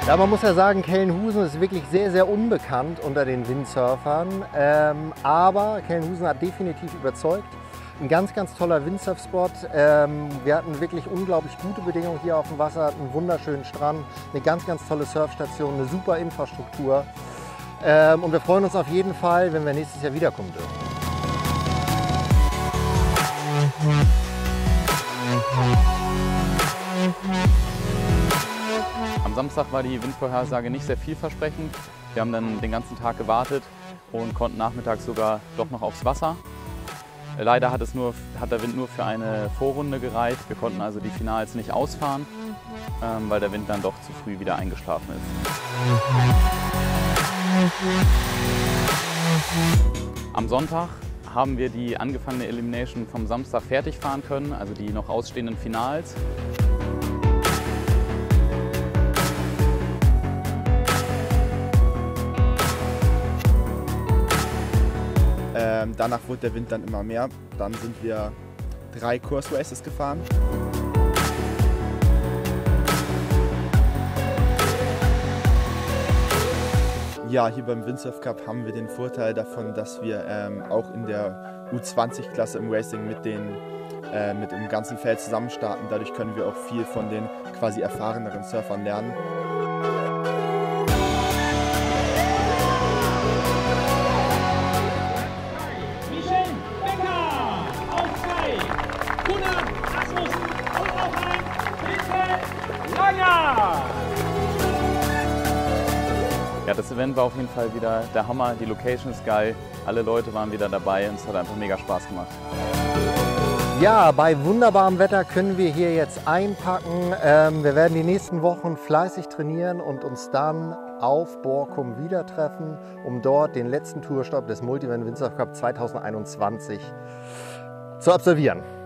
Ja, man muss ja sagen, Kellenhusen ist wirklich sehr, sehr unbekannt unter den Windsurfern. Aber Kellenhusen hat definitiv überzeugt. Ein ganz, ganz toller Windsurf-Spot. Wir hatten wirklich unglaublich gute Bedingungen hier auf dem Wasser, einen wunderschönen Strand, eine ganz, ganz tolle Surfstation, eine super Infrastruktur. Und wir freuen uns auf jeden Fall, wenn wir nächstes Jahr wiederkommen dürfen. Am Samstag war die Windvorhersage nicht sehr vielversprechend. Wir haben dann den ganzen Tag gewartet und konnten nachmittags sogar doch noch aufs Wasser. Leider hat der Wind nur für eine Vorrunde gereicht. Wir konnten also die Finals nicht ausfahren, weil der Wind dann doch zu früh wieder eingeschlafen ist. Am Sonntag haben wir die angefangene Elimination vom Samstag fertig fahren können, also die noch ausstehenden Finals. Danach wurde der Wind dann immer mehr. Dann sind wir 3 Course Races gefahren. Ja, hier beim Windsurf Cup haben wir den Vorteil davon, dass wir auch in der U20-Klasse im Racing mit dem ganzen Feld zusammen starten. Dadurch können wir auch viel von den quasi erfahreneren Surfern lernen. Ja, das Event war auf jeden Fall wieder der Hammer, die Location ist geil, alle Leute waren wieder dabei und es hat einfach mega Spaß gemacht. Ja, bei wunderbarem Wetter können wir hier jetzt einpacken. Wir werden die nächsten Wochen fleißig trainieren und uns dann auf Borkum wieder treffen, um dort den letzten Tourstopp des Multivan Windsurf Cup 2021 zu absolvieren.